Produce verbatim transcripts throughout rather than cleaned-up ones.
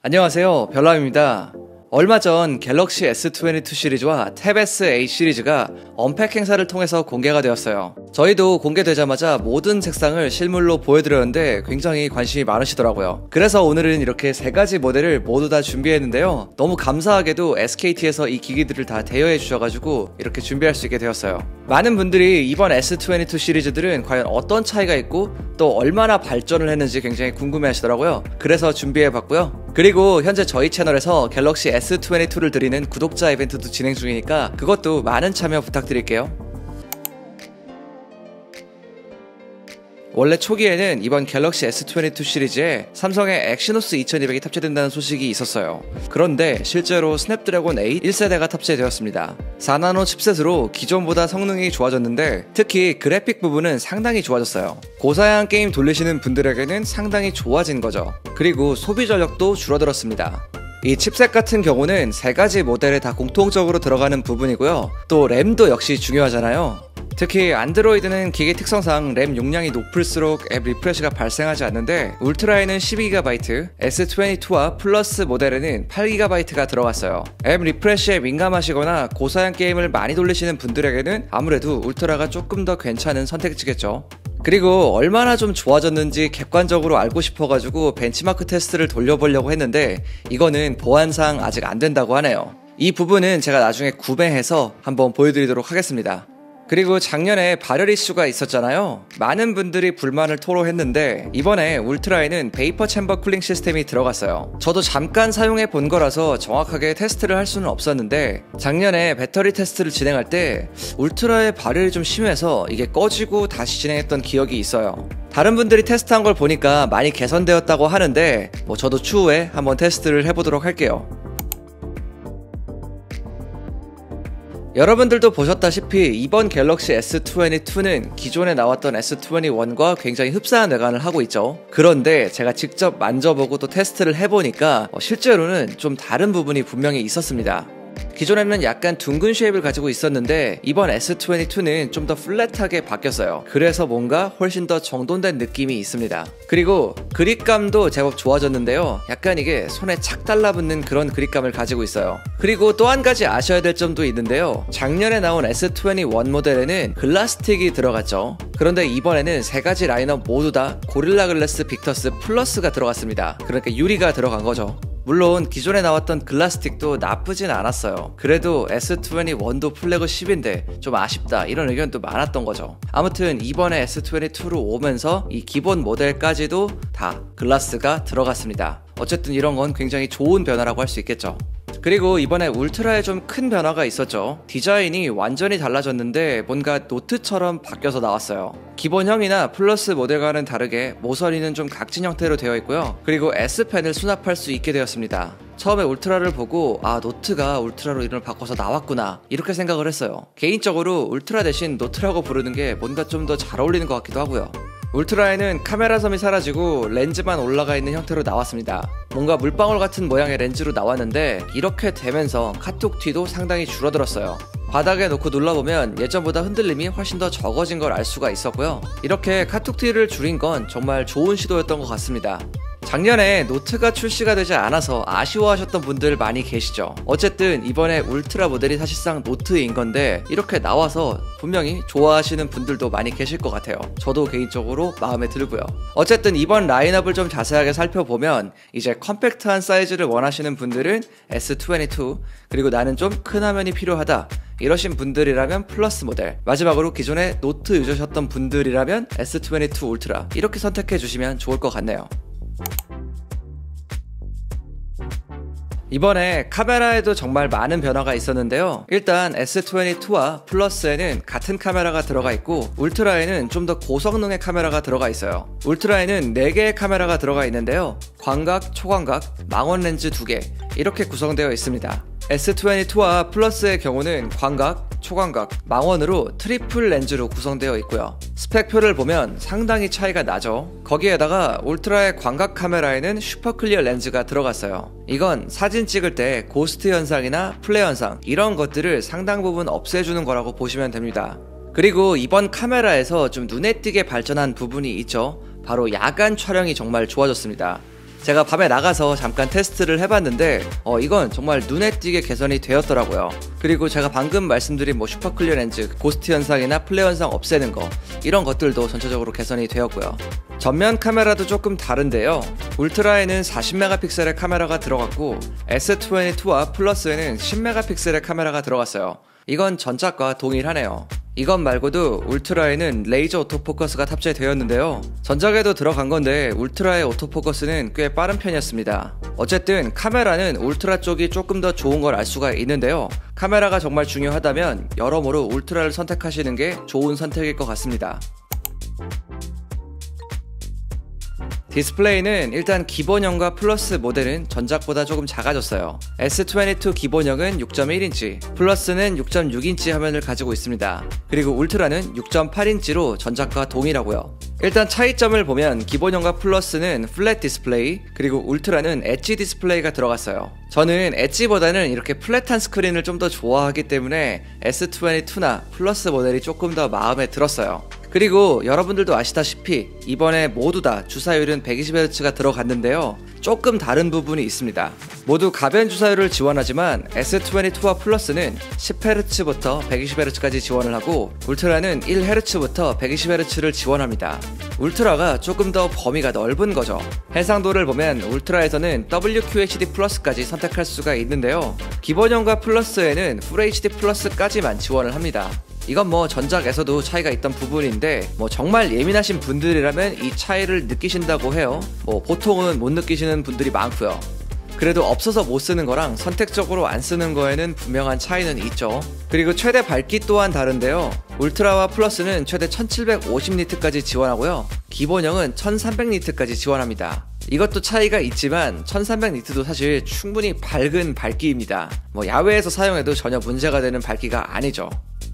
안녕하세요, 별남입니다. 얼마 전 갤럭시 에스 이십이 시리즈와 탭 에스 에잇 시리즈가 언팩 행사를 통해서 공개가 되었어요. 저희도 공개되자마자 모든 색상을 실물로 보여드렸는데 굉장히 관심이 많으시더라고요. 그래서 오늘은 이렇게 세 가지 모델을 모두 다 준비했는데요. 너무 감사하게도 에스케이티에서 이 기기들을 다 대여해 주셔가지고 이렇게 준비할 수 있게 되었어요. 많은 분들이 이번 에스 이십이 시리즈들은 과연 어떤 차이가 있고 또 얼마나 발전을 했는지 굉장히 궁금해 하시더라고요. 그래서 준비해봤고요. 그리고 현재 저희 채널에서 갤럭시 에스 이십이를 드리는 구독자 이벤트도 진행 중이니까 그것도 많은 참여 부탁드릴게요. 원래 초기에는 이번 갤럭시 에스 이십이 시리즈에 삼성의 엑시노스 이천이백이 탑재된다는 소식이 있었어요. 그런데 실제로 스냅드래곤 에잇 일 세대가 탑재되었습니다. 사 나노 칩셋으로 기존보다 성능이 좋아졌는데 특히 그래픽 부분은 상당히 좋아졌어요. 고사양 게임 돌리시는 분들에게는 상당히 좋아진 거죠. 그리고 소비 전력도 줄어들었습니다. 이 칩셋 같은 경우는 세 가지 모델에 다 공통적으로 들어가는 부분이고요. 또 램도 역시 중요하잖아요. 특히 안드로이드는 기기 특성상 램 용량이 높을수록 앱 리프레시가 발생하지 않는데 울트라에는 십이 기가바이트, 에스 이십이와 플러스 모델에는 팔 기가바이트가 들어갔어요. 앱 리프레시에 민감하시거나 고사양 게임을 많이 돌리시는 분들에게는 아무래도 울트라가 조금 더 괜찮은 선택지겠죠. 그리고 얼마나 좀 좋아졌는지 객관적으로 알고 싶어가지고 벤치마크 테스트를 돌려보려고 했는데 이거는 보안상 아직 안 된다고 하네요. 이 부분은 제가 나중에 구매해서 한번 보여드리도록 하겠습니다. 그리고 작년에 발열 이슈가 있었잖아요. 많은 분들이 불만을 토로했는데 이번에 울트라에는 베이퍼 챔버 쿨링 시스템이 들어갔어요. 저도 잠깐 사용해 본 거라서 정확하게 테스트를 할 수는 없었는데 작년에 배터리 테스트를 진행할 때 울트라의 발열이 좀 심해서 이게 꺼지고 다시 진행했던 기억이 있어요. 다른 분들이 테스트한 걸 보니까 많이 개선되었다고 하는데 뭐 저도 추후에 한번 테스트를 해보도록 할게요. 여러분들도 보셨다시피 이번 갤럭시 에스 이십이는 기존에 나왔던 에스 이십일과 굉장히 흡사한 외관을 하고 있죠. 그런데 제가 직접 만져보고 또 테스트를 해보니까 실제로는 좀 다른 부분이 분명히 있었습니다. 기존에는 약간 둥근 쉐입을 가지고 있었는데 이번 에스 이십이는 좀 더 플랫하게 바뀌었어요. 그래서 뭔가 훨씬 더 정돈된 느낌이 있습니다. 그리고 그립감도 제법 좋아졌는데요. 약간 이게 손에 착 달라붙는 그런 그립감을 가지고 있어요. 그리고 또 한 가지 아셔야 될 점도 있는데요. 작년에 나온 에스 이십일 모델에는 글라스틱이 들어갔죠. 그런데 이번에는 세 가지 라인업 모두 다 고릴라 글래스 빅터스 플러스가 들어갔습니다. 그러니까 유리가 들어간 거죠. 물론 기존에 나왔던 글라스틱도 나쁘진 않았어요. 그래도 에스 이십일도 플래그십인데 좀 아쉽다 이런 의견도 많았던 거죠. 아무튼 이번에 에스 이십이로 오면서 이 기본 모델까지도 다 글라스가 들어갔습니다. 어쨌든 이런 건 굉장히 좋은 변화라고 할 수 있겠죠. 그리고 이번에 울트라에 좀 큰 변화가 있었죠. 디자인이 완전히 달라졌는데 뭔가 노트처럼 바뀌어서 나왔어요. 기본형이나 플러스 모델과는 다르게 모서리는 좀 각진 형태로 되어 있고요. 그리고 S펜을 수납할 수 있게 되었습니다. 처음에 울트라를 보고 아 노트가 울트라로 이름을 바꿔서 나왔구나 이렇게 생각을 했어요. 개인적으로 울트라 대신 노트라고 부르는 게 뭔가 좀 더 잘 어울리는 것 같기도 하고요. 울트라에는 카메라 섬이 사라지고 렌즈만 올라가 있는 형태로 나왔습니다. 뭔가 물방울 같은 모양의 렌즈로 나왔는데 이렇게 되면서 카톡 뒤도 상당히 줄어들었어요. 바닥에 놓고 눌러보면 예전보다 흔들림이 훨씬 더 적어진 걸 알 수가 있었고요. 이렇게 카톡 뒤를 줄인 건 정말 좋은 시도였던 것 같습니다. 작년에 노트가 출시가 되지 않아서 아쉬워하셨던 분들 많이 계시죠. 어쨌든 이번에 울트라 모델이 사실상 노트인 건데 이렇게 나와서 분명히 좋아하시는 분들도 많이 계실 것 같아요. 저도 개인적으로 마음에 들고요. 어쨌든 이번 라인업을 좀 자세하게 살펴보면 이제 컴팩트한 사이즈를 원하시는 분들은 에스 이십이, 그리고 나는 좀 큰 화면이 필요하다 이러신 분들이라면 플러스 모델, 마지막으로 기존에 노트 유저셨던 분들이라면 에스 이십이 울트라 이렇게 선택해 주시면 좋을 것 같네요. 이번에 카메라에도 정말 많은 변화가 있었는데요. 일단 에스 이십이와 플러스에는 같은 카메라가 들어가 있고 울트라에는 좀 더 고성능의 카메라가 들어가 있어요. 울트라에는 네 개의 카메라가 들어가 있는데요. 광각, 초광각, 망원 렌즈 두 개 이렇게 구성되어 있습니다. 에스 이십이와 플러스의 경우는 광각, 초광각, 망원으로 트리플 렌즈로 구성되어 있고요. 스펙표를 보면 상당히 차이가 나죠. 거기에다가 울트라의 광각 카메라에는 슈퍼 클리어 렌즈가 들어갔어요. 이건 사진 찍을 때 고스트 현상이나 플레어 현상 이런 것들을 상당 부분 없애주는 거라고 보시면 됩니다. 그리고 이번 카메라에서 좀 눈에 띄게 발전한 부분이 있죠. 바로 야간 촬영이 정말 좋아졌습니다. 제가 밤에 나가서 잠깐 테스트를 해봤는데 어 이건 정말 눈에 띄게 개선이 되었더라고요. 그리고 제가 방금 말씀드린 뭐 슈퍼클리어 렌즈, 고스트 현상이나 플레어 현상 없애는 거 이런 것들도 전체적으로 개선이 되었고요. 전면 카메라도 조금 다른데요. 울트라에는 사십 메가픽셀의 카메라가 들어갔고 에스 이십이와 플러스에는 십 메가픽셀의 카메라가 들어갔어요. 이건 전작과 동일하네요. 이것 말고도 울트라에는 레이저 오토포커스가 탑재되었는데요. 전작에도 들어간 건데 울트라의 오토포커스는 꽤 빠른 편이었습니다. 어쨌든 카메라는 울트라 쪽이 조금 더 좋은 걸 알 수가 있는데요. 카메라가 정말 중요하다면 여러모로 울트라를 선택하시는 게 좋은 선택일 것 같습니다. 디스플레이는 일단 기본형과 플러스 모델은 전작보다 조금 작아졌어요. 에스 이십이 기본형은 육 점 일 인치, 플러스는 육 점 육 인치 화면을 가지고 있습니다. 그리고 울트라는 육 점 팔 인치로 전작과 동일하고요. 일단 차이점을 보면 기본형과 플러스는 플랫 디스플레이, 그리고 울트라는 엣지 디스플레이가 들어갔어요. 저는 엣지보다는 이렇게 플랫한 스크린을 좀 더 좋아하기 때문에 에스 이십이나 플러스 모델이 조금 더 마음에 들었어요. 그리고 여러분들도 아시다시피 이번에 모두 다 주사율은 백이십 헤르츠가 들어갔는데요. 조금 다른 부분이 있습니다. 모두 가변 주사율을 지원하지만 에스 이십이와 플러스는 십 헤르츠부터 백이십 헤르츠까지 지원을 하고 울트라는 일 헤르츠부터 백이십 헤르츠를 지원합니다. 울트라가 조금 더 범위가 넓은 거죠. 해상도를 보면 울트라에서는 더블유 큐 에이치 디 플러스까지 선택할 수가 있는데요. 기본형과 플러스에는 풀 에이치 디 플러스까지만 지원을 합니다. 이건 뭐 전작에서도 차이가 있던 부분인데 뭐 정말 예민하신 분들이라면 이 차이를 느끼신다고 해요. 뭐 보통은 못 느끼시는 분들이 많고요. 그래도 없어서 못 쓰는 거랑 선택적으로 안 쓰는 거에는 분명한 차이는 있죠. 그리고 최대 밝기 또한 다른데요. 울트라와 플러스는 최대 천칠백오십 니트까지 지원하고요. 기본형은 천삼백 니트까지 지원합니다. 이것도 차이가 있지만 천삼백 니트도 사실 충분히 밝은 밝기입니다. 뭐 야외에서 사용해도 전혀 문제가 되는 밝기가 아니죠.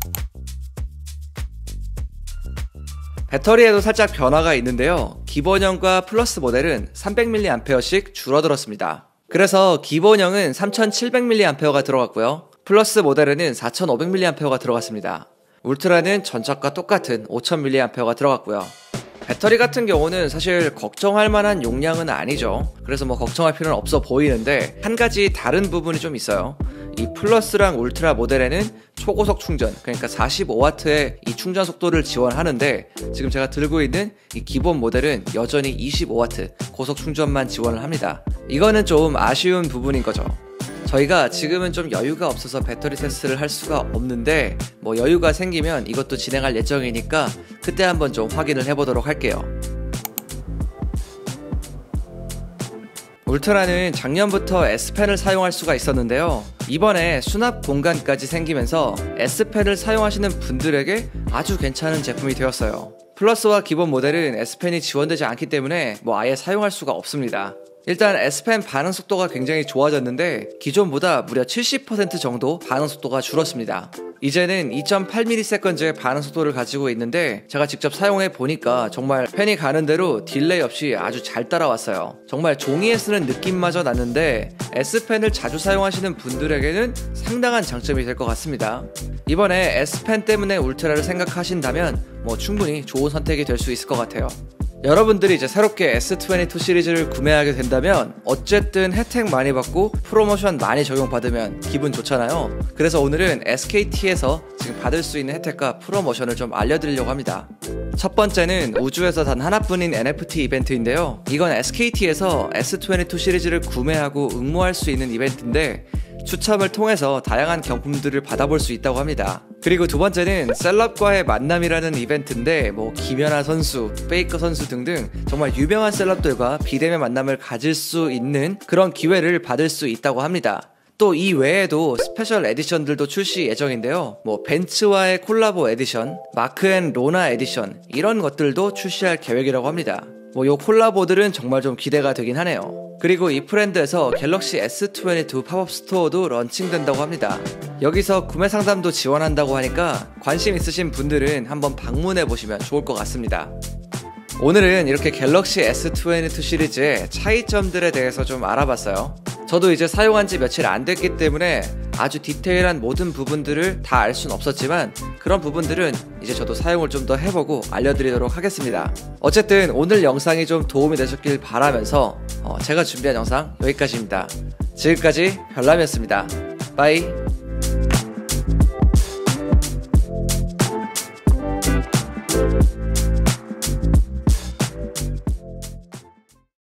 배터리에도 살짝 변화가 있는데요. 기본형과 플러스 모델은 삼백 밀리앰페어씩 줄어들었습니다. 그래서 기본형은 삼천칠백 밀리앰페어가 들어갔고요. 플러스 모델에는 사천오백 밀리앰페어가 들어갔습니다. 울트라는 전작과 똑같은 오천 밀리앰페어가 들어갔고요. 배터리 같은 경우는 사실 걱정할 만한 용량은 아니죠. 그래서 뭐 걱정할 필요는 없어 보이는데 한 가지 다른 부분이 좀 있어요. 이 플러스랑 울트라 모델에는 초고속 충전, 그러니까 사십오 와트의 이 충전 속도를 지원하는데 지금 제가 들고 있는 이 기본 모델은 여전히 이십오 와트 고속 충전만 지원을 합니다. 이거는 좀 아쉬운 부분인 거죠. 저희가 지금은 좀 여유가 없어서 배터리 테스트를 할 수가 없는데 뭐 여유가 생기면 이것도 진행할 예정이니까 그때 한번 좀 확인을 해보도록 할게요. 울트라는 작년부터 S펜을 사용할 수가 있었는데요. 이번에 수납 공간까지 생기면서 S펜을 사용하시는 분들에게 아주 괜찮은 제품이 되었어요. 플러스와 기본 모델은 S펜이 지원되지 않기 때문에 뭐 아예 사용할 수가 없습니다. 일단 S펜 반응 속도가 굉장히 좋아졌는데 기존보다 무려 칠십 퍼센트 정도 반응 속도가 줄었습니다. 이제는 이 점 팔 밀리세컨드의 반응 속도를 가지고 있는데 제가 직접 사용해 보니까 정말 펜이 가는 대로 딜레이 없이 아주 잘 따라왔어요. 정말 종이에 쓰는 느낌마저 났는데 S펜을 자주 사용하시는 분들에게는 상당한 장점이 될 것 같습니다. 이번에 S펜 때문에 울트라를 생각하신다면 뭐 충분히 좋은 선택이 될 수 있을 것 같아요. 여러분들이 이제 새롭게 에스 이십이 시리즈를 구매하게 된다면 어쨌든 혜택 많이 받고 프로모션 많이 적용받으면 기분 좋잖아요. 그래서 오늘은 에스케이티에서 지금 받을 수 있는 혜택과 프로모션을 좀 알려드리려고 합니다. 첫 번째는 우주에서 단 하나뿐인 엔에프티 이벤트인데요. 이건 에스케이티에서 에스 이십이 시리즈를 구매하고 응모할 수 있는 이벤트인데 추첨을 통해서 다양한 경품들을 받아볼 수 있다고 합니다. 그리고 두 번째는 셀럽과의 만남이라는 이벤트인데 뭐 김연아 선수, 페이커 선수 등등 정말 유명한 셀럽들과 비대면 만남을 가질 수 있는 그런 기회를 받을 수 있다고 합니다. 또 이 외에도 스페셜 에디션들도 출시 예정인데요. 뭐 벤츠와의 콜라보 에디션, 마크 앤 로나 에디션 이런 것들도 출시할 계획이라고 합니다. 뭐 요 콜라보들은 정말 좀 기대가 되긴 하네요. 그리고 이 브랜드에서 갤럭시 에스 이십이 팝업 스토어도 런칭된다고 합니다. 여기서 구매 상담도 지원한다고 하니까 관심 있으신 분들은 한번 방문해 보시면 좋을 것 같습니다. 오늘은 이렇게 갤럭시 에스 이십이 시리즈의 차이점들에 대해서 좀 알아봤어요. 저도 이제 사용한 지 며칠 안 됐기 때문에 아주 디테일한 모든 부분들을 다 알 순 없었지만 그런 부분들은 이제 저도 사용을 좀 더 해보고 알려드리도록 하겠습니다. 어쨌든 오늘 영상이 좀 도움이 되셨길 바라면서 어, 제가 준비한 영상 여기까지입니다. 지금까지 별남이었습니다. 빠이.